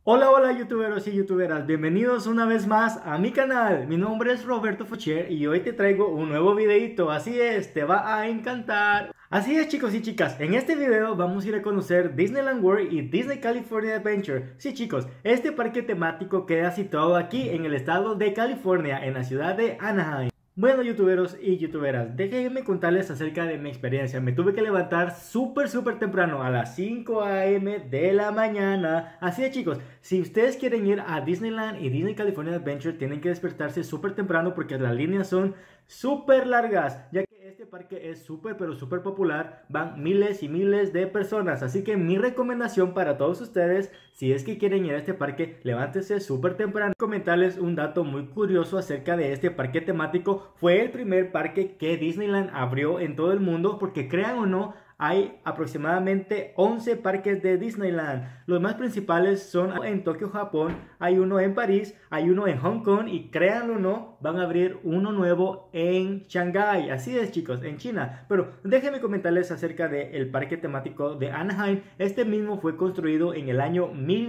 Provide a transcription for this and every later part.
Hola, hola youtuberos y youtuberas, bienvenidos una vez más a mi canal. Mi nombre es Roberto Focher y hoy te traigo un nuevo videito, así es, te va a encantar. Así es chicos y chicas, en este video vamos a ir a conocer Disneyland World y Disney California Adventure. Sí chicos, este parque temático queda situado aquí en el estado de California, en la ciudad de Anaheim. Bueno youtuberos y youtuberas, déjenme contarles acerca de mi experiencia. Me tuve que levantar súper temprano a las 5 a.m. de la mañana. Así es chicos, si ustedes quieren ir a Disneyland y Disney California Adventure tienen que despertarse súper temprano porque las líneas son súper largas, ya que este parque es súper popular, van miles y miles de personas. Así que mi recomendación para todos ustedes, si es que quieren ir a este parque, levántense súper temprano. Comentarles un dato muy curioso acerca de este parque temático. Fue el primer parque que Disneyland abrió en todo el mundo, porque crean o no, hay aproximadamente 11 parques de Disneyland. Los más principales son en Tokio, Japón, hay uno en París, hay uno en Hong Kong y créanlo o no, van a abrir uno nuevo en Shanghái. Así es chicos, en China. Pero déjenme comentarles acerca del parque temático de Anaheim. Este mismo fue construido en el año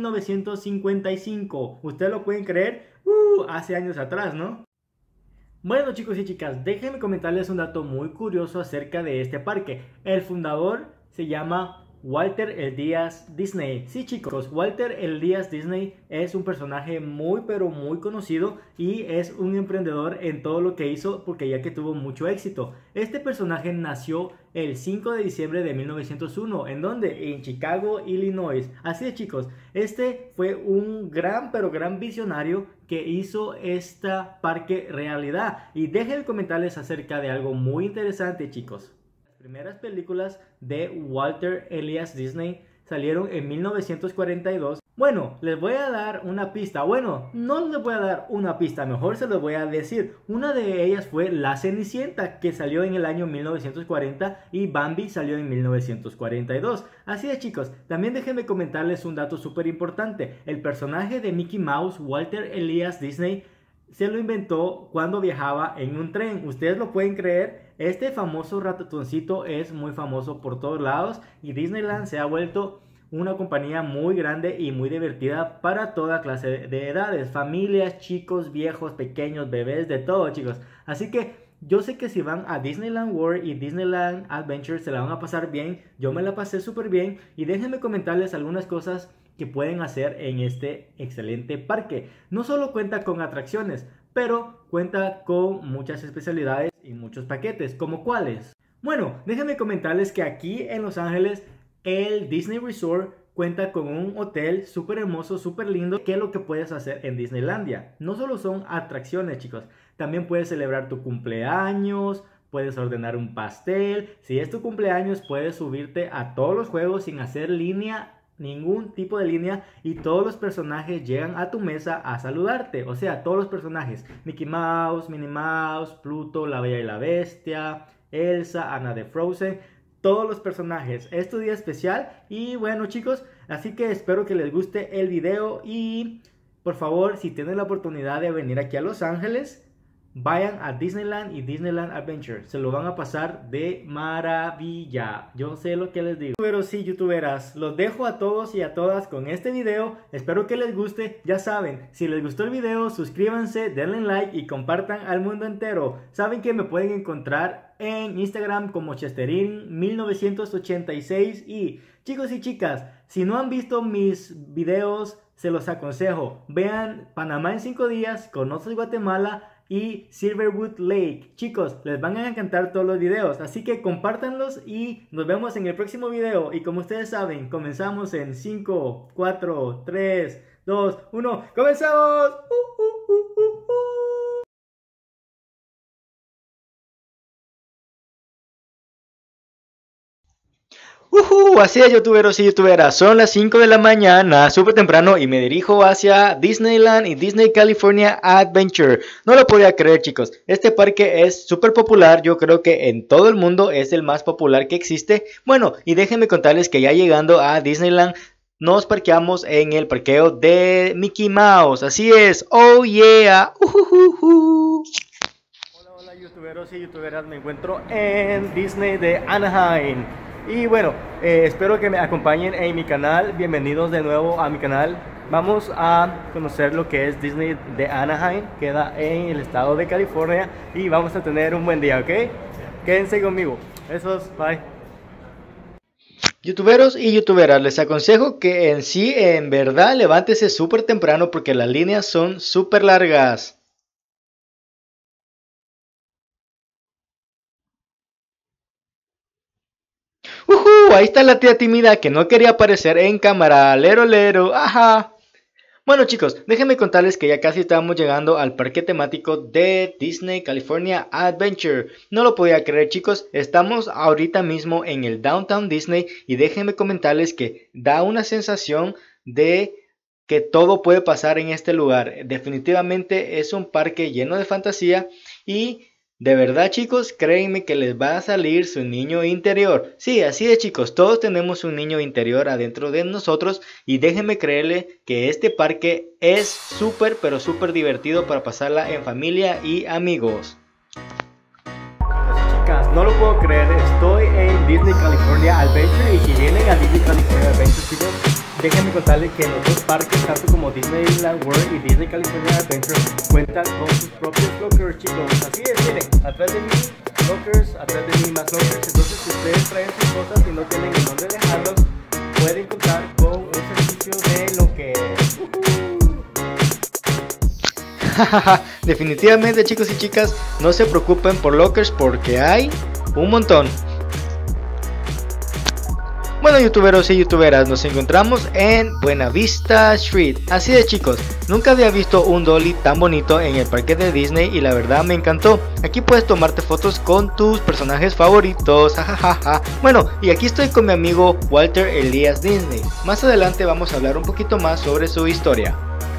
1955. ¿Ustedes lo pueden creer? Hace años atrás, ¿no? Bueno chicos y chicas, déjenme comentarles un dato muy curioso acerca de este parque. El fundador se llama Walter Elías Disney. Sí chicos, Walter Elías Disney es un personaje muy muy conocido y es un emprendedor en todo lo que hizo, porque ya que tuvo mucho éxito. Este personaje nació el 5 de diciembre de 1901. ¿En dónde? En Chicago, Illinois. Así es chicos, este fue un gran gran visionario que hizo este parque realidad. Y déjenme comentarles acerca de algo muy interesante chicos. Las primeras películas de Walter Elias Disney salieron en 1942. Bueno, les voy a dar una pista. Bueno, no les voy a dar una pista, mejor se los voy a decir. Una de ellas fue La Cenicienta, que salió en el año 1940, y Bambi salió en 1942. Así es chicos, también déjenme comentarles un dato súper importante. El personaje de Mickey Mouse, Walter Elias Disney, se lo inventó cuando viajaba en un tren. ¿Ustedes lo pueden creer? Este famoso ratoncito es muy famoso por todos lados y Disneyland se ha vuelto una compañía muy grande y muy divertida para toda clase de edades. Familias, chicos, viejos, pequeños, bebés, de todo chicos. Así que yo sé que si van a Disneyland World y Disneyland Adventure se la van a pasar bien. Yo me la pasé súper bien y déjenme comentarles algunas cosas que pueden hacer en este excelente parque. No solo cuenta con atracciones, pero cuenta con muchas especialidades y muchos paquetes. ¿Como cuáles? Bueno, déjenme comentarles que aquí en Los Ángeles el Disney Resort cuenta con un hotel súper hermoso, súper lindo. ¿Qué es lo que puedes hacer en Disneylandia? No solo son atracciones chicos, también puedes celebrar tu cumpleaños, puedes ordenar un pastel. Si es tu cumpleaños puedes subirte a todos los juegos sin hacer ningún tipo de línea, y todos los personajes llegan a tu mesa a saludarte. O sea, todos los personajes: Mickey Mouse, Minnie Mouse, Pluto, La Bella y la Bestia, Elsa, Anna de Frozen, todos los personajes. Es tu día especial. Y bueno chicos, así que espero que les guste el video y por favor, si tienen la oportunidad de venir aquí a Los Ángeles, vayan a Disneyland y Disneyland Adventure. Se lo van a pasar de maravilla. Yo sé lo que les digo. Youtuberos y youtuberas, los dejo a todos y a todas con este video. Espero que les guste. Ya saben, si les gustó el video, suscríbanse, denle like y compartan al mundo entero. Saben que me pueden encontrar en Instagram como Chesterin1986. Y chicos y chicas, si no han visto mis videos, se los aconsejo. Vean Panamá en 5 días, Conoces Guatemala y Silverwood Lake. Chicos, les van a encantar todos los videos, así que compártanlos y nos vemos en el próximo video. Y como ustedes saben, comenzamos en 5, 4, 3, 2, 1. ¡Comenzamos! Así es youtuberos y youtuberas, son las 5 de la mañana, súper temprano, y me dirijo hacia Disneyland y Disney California Adventure. No lo podía creer chicos, este parque es súper popular, yo creo que en todo el mundo es el más popular que existe. Bueno, y déjenme contarles que ya llegando a Disneyland, nos parqueamos en el parqueo de Mickey Mouse. Así es, oh yeah. Hola youtuberos y youtuberas, me encuentro en Disney de Anaheim. Y bueno, espero que me acompañen en mi canal. Bienvenidos de nuevo a mi canal. vamos a conocer lo que es Disney de Anaheim, queda en el estado de California, y vamos a tener un buen día, ¿ok? Quédense conmigo. Besos, bye. Youtuberos y youtuberas, les aconsejo que en verdad, levántese súper temprano porque las líneas son súper largas. Ahí está la tía tímida que no quería aparecer en cámara. Lero, lero, ajá. Bueno chicos, déjenme contarles que ya casi estamos llegando al parque temático de Disney California Adventure. No lo podía creer chicos, estamos ahorita mismo en el Downtown Disney y déjenme comentarles que da una sensación de que todo puede pasar en este lugar. Definitivamente es un parque lleno de fantasía y de verdad chicos, créanme que les va a salir su niño interior. Sí, así es chicos, todos tenemos un niño interior adentro de nosotros y déjenme creerle que este parque es súper pero súper divertido para pasarla en familia y amigos. Chicas, no lo puedo creer, estoy en Disney California Adventure y si vienen a Disney California Adventure chicos, déjenme contarles que los dos parques, tanto como Disneyland World y Disney California Adventure, cuentan con sus propios lockers, chicos. Así es, miren, atrás de mí lockers, atrás de mí más lockers. Entonces, si ustedes traen sus cosas y no tienen en dónde dejarlos, pueden contar con un servicio de lockers. Definitivamente, chicos y chicas, no se preocupen por lockers porque hay un montón. Bueno youtuberos y youtuberas, nos encontramos en Buena Vista Street. Así de chicos, nunca había visto un dolly tan bonito en el parque de Disney y la verdad me encantó. Aquí puedes tomarte fotos con tus personajes favoritos, jajaja. Bueno, y aquí estoy con mi amigo Walter Elias Disney. Más adelante vamos a hablar un poquito más sobre su historia.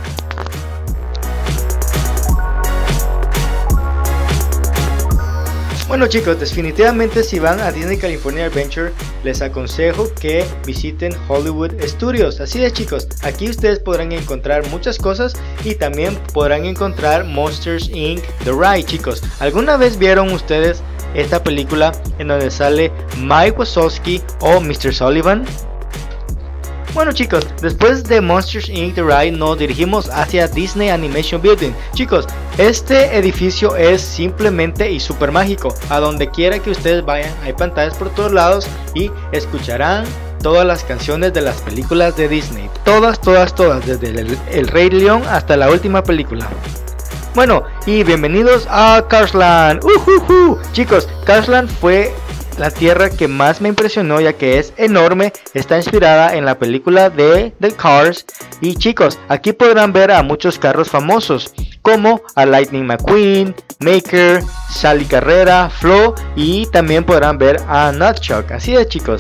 Bueno chicos, definitivamente si van a Disney California Adventure les aconsejo que visiten Hollywood Studios. Así de chicos, aquí ustedes podrán encontrar muchas cosas y también podrán encontrar Monsters Inc. The Ride chicos. ¿Alguna vez vieron ustedes esta película en donde sale Mike Wazowski o Mr. Sullivan? Bueno chicos, después de Monsters Inc. The Ride nos dirigimos hacia Disney Animation Building. Chicos, este edificio es simplemente y súper mágico. A donde quiera que ustedes vayan hay pantallas por todos lados y escucharán todas las canciones de las películas de Disney. Todas, desde el Rey León hasta la última película. Bueno, y bienvenidos a Cars Land. Chicos, Cars Land fue la tierra que más me impresionó ya que es enorme, está inspirada en la película de Cars y chicos, aquí podrán ver a muchos carros famosos como a Lightning McQueen, Maker, Sally Carrera, Flo y también podrán ver a Nutchuck, así de chicos.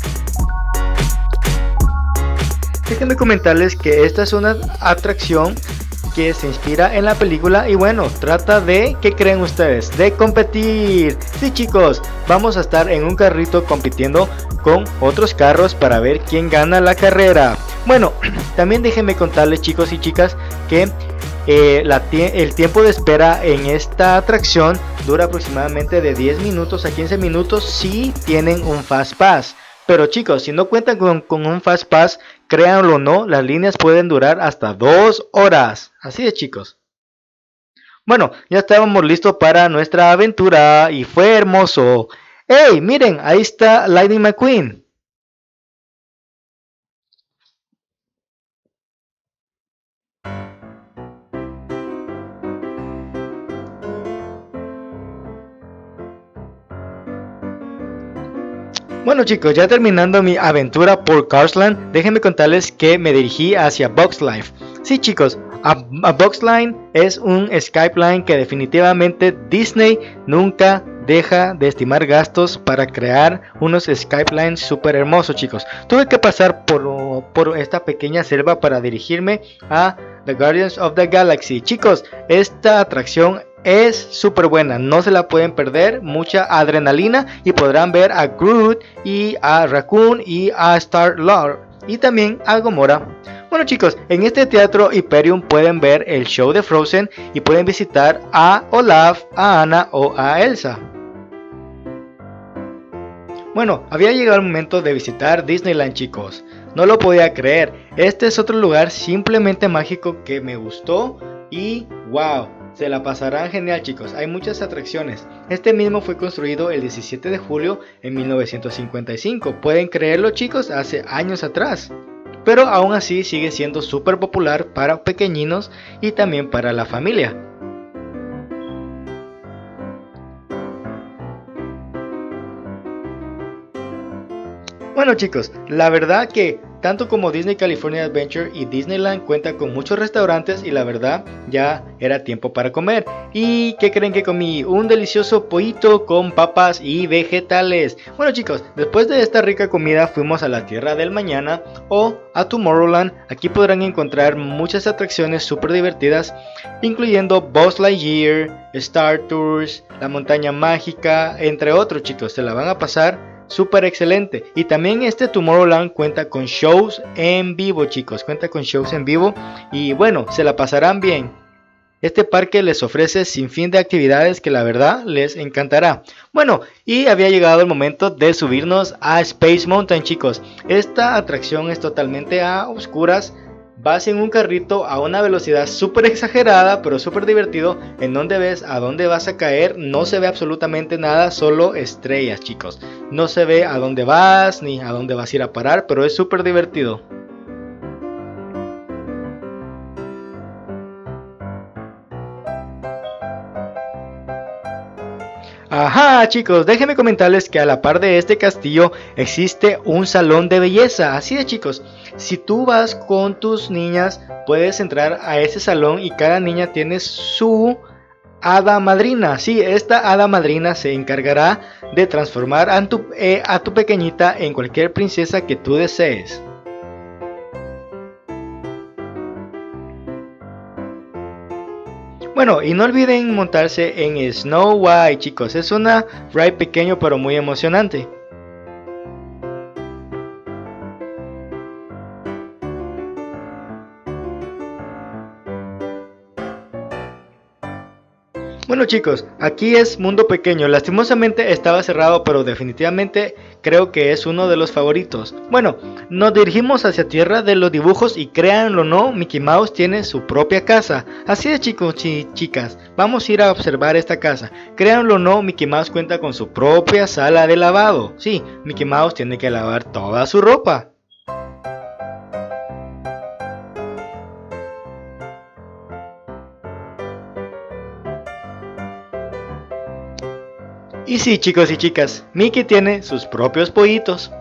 Déjenme comentarles que esta es una atracción que se inspira en la película y bueno, trata de, ¿qué creen ustedes? De competir. Sí chicos, vamos a estar en un carrito compitiendo con otros carros para ver quién gana la carrera. Bueno, también déjenme contarles chicos y chicas que el tiempo de espera en esta atracción dura aproximadamente de 10 minutos a 15 minutos si tienen un Fast Pass. Pero chicos, si no cuentan con un Fast Pass, créanlo o no, las líneas pueden durar hasta 2 horas. Así de chicos. Bueno, ya estábamos listos para nuestra aventura y fue hermoso. ¡Hey! Miren, ahí está Lightning McQueen. Bueno chicos, ya terminando mi aventura por Cars Land, déjenme contarles que me dirigí hacia Bugs Life. Sí chicos, a Bugs Life es un Skype que definitivamente Disney nunca deja de estimar gastos para crear unos Skype super hermosos chicos. Tuve que pasar por esta pequeña selva para dirigirme a The Guardians of the Galaxy. Chicos, esta atracción es súper buena, no se la pueden perder, mucha adrenalina y podrán ver a Groot y a Raccoon y a Star-Lord y también a Gamora. Bueno chicos, en este teatro Hyperion pueden ver el show de Frozen y pueden visitar a Olaf, a Anna o a Elsa. Bueno, había llegado el momento de visitar Disneyland chicos. no lo podía creer. Este es otro lugar simplemente mágico que me gustó y wow, se la pasarán genial, chicos. Hay muchas atracciones. Este mismo fue construido el 17 de julio en 1955. ¿Pueden creerlo, chicos? Hace años atrás. Pero aún así sigue siendo súper popular para pequeñinos y también para la familia. Bueno, chicos, la verdad que tanto como Disney California Adventure y Disneyland cuenta con muchos restaurantes y la verdad ya era tiempo para comer. ¿Y qué creen que comí? Un delicioso pollito con papas y vegetales. Bueno, chicos, después de esta rica comida fuimos a la Tierra del Mañana o a Tomorrowland. Aquí podrán encontrar muchas atracciones súper divertidas, incluyendo Buzz Lightyear, Star Tours, la montaña mágica, entre otros, chicos. Se la van a pasar súper excelente. Y también este Tomorrowland cuenta con shows en vivo, chicos. Cuenta con shows en vivo y bueno, se la pasarán bien. Este parque les ofrece sin fin de actividades que la verdad les encantará. Bueno, y había llegado el momento de subirnos a Space Mountain, chicos. Esta atracción es totalmente a oscuras. Vas en un carrito a una velocidad súper exagerada, pero súper divertido, en donde ves a dónde vas a caer. No se ve absolutamente nada, solo estrellas, chicos. No se ve a dónde vas ni a dónde vas a ir a parar, pero es súper divertido. Ajá, chicos, déjenme comentarles que a la par de este castillo existe un salón de belleza. Así es, chicos, si tú vas con tus niñas puedes entrar a ese salón y cada niña tiene su hada madrina. Sí, esta hada madrina se encargará de transformar a tu pequeñita en cualquier princesa que tú desees. Bueno, y no olviden montarse en Snow White, chicos. Es una ride pequeño pero muy emocionante. Bueno, chicos, aquí es mundo pequeño. Lastimosamente estaba cerrado, pero definitivamente creo que es uno de los favoritos. Bueno, nos dirigimos hacia Tierra de los Dibujos y créanlo o no, Mickey Mouse tiene su propia casa. Así es, chicos y chicas, vamos a ir a observar esta casa. Créanlo o no, Mickey Mouse cuenta con su propia sala de lavado. Sí, Mickey Mouse tiene que lavar toda su ropa. Y sí, chicos y chicas, Mickey tiene sus propios pollitos.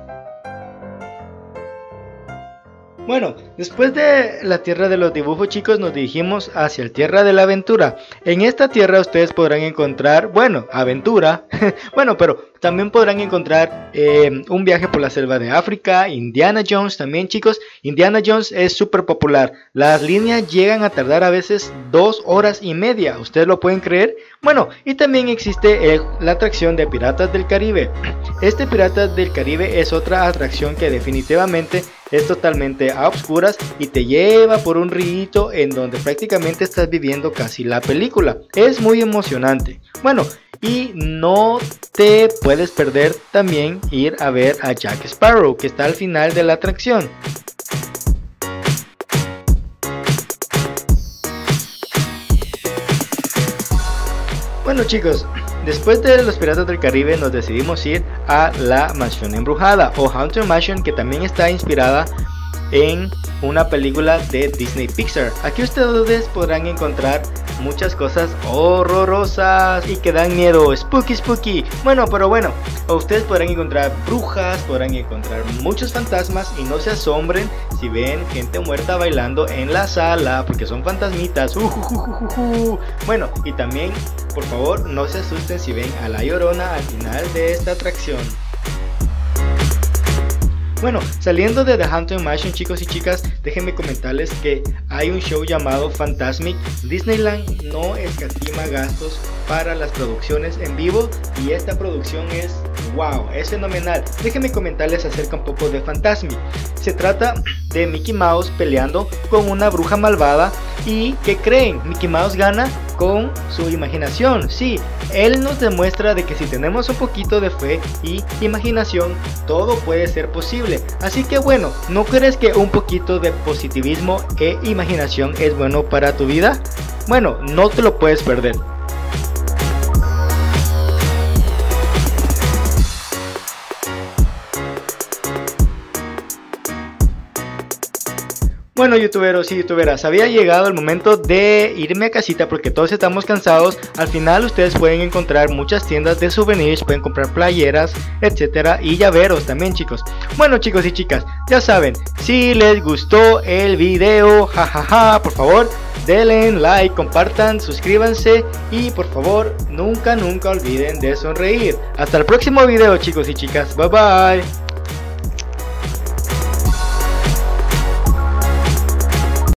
Bueno, después de la Tierra de los Dibujos, chicos, nos dirigimos hacia la Tierra de la Aventura. En esta tierra ustedes podrán encontrar, bueno, aventura, bueno, pero también podrán encontrar un viaje por la selva de África, Indiana Jones también, chicos. Indiana Jones es súper popular. Las líneas llegan a tardar a veces 2 horas y media, ¿ustedes lo pueden creer? Bueno, y también existe la atracción de Piratas del Caribe. Este Piratas del Caribe es otra atracción que definitivamente es totalmente a oscuras y te lleva por un río en donde prácticamente estás viviendo casi la película. Es muy emocionante. Bueno, y no te puedes perder también ir a ver a Jack Sparrow, que está al final de la atracción. Bueno, chicos, después de los Piratas del Caribe nos decidimos ir a la Mansión Embrujada o Haunted Mansion, que también está inspirada en una película de Disney Pixar. Aquí ustedes podrán encontrar muchas cosas horrorosas y que dan miedo, spooky. Bueno, pero bueno, ustedes podrán encontrar brujas, podrán encontrar muchos fantasmas y no se asombren si ven gente muerta bailando en la sala, porque son fantasmitas. Bueno, y también, por favor, no se asusten si ven a la Llorona al final de esta atracción. Bueno, saliendo de The Haunted Mansion, chicos y chicas, déjenme comentarles que hay un show llamado Fantasmic. Disneyland no escatima gastos para las producciones en vivo y esta producción es wow, es fenomenal. Déjenme comentarles acerca un poco de Fantasmic. Se trata de Mickey Mouse peleando con una bruja malvada y ¿qué creen? Mickey Mouse gana con su imaginación. Sí, él nos demuestra de que si tenemos un poquito de fe y imaginación, todo puede ser posible. Así que bueno, ¿no crees que un poquito de positivismo e imaginación es bueno para tu vida? Bueno, no te lo puedes perder. Bueno, youtuberos y youtuberas, había llegado el momento de irme a casita porque todos estamos cansados. Al final ustedes pueden encontrar muchas tiendas de souvenirs, pueden comprar playeras, etcétera, y llaveros también, chicos. Bueno, chicos y chicas, ya saben, si les gustó el video, jajaja, por favor denle like, compartan, suscríbanse y por favor nunca olviden de sonreír. Hasta el próximo video, chicos y chicas, bye bye.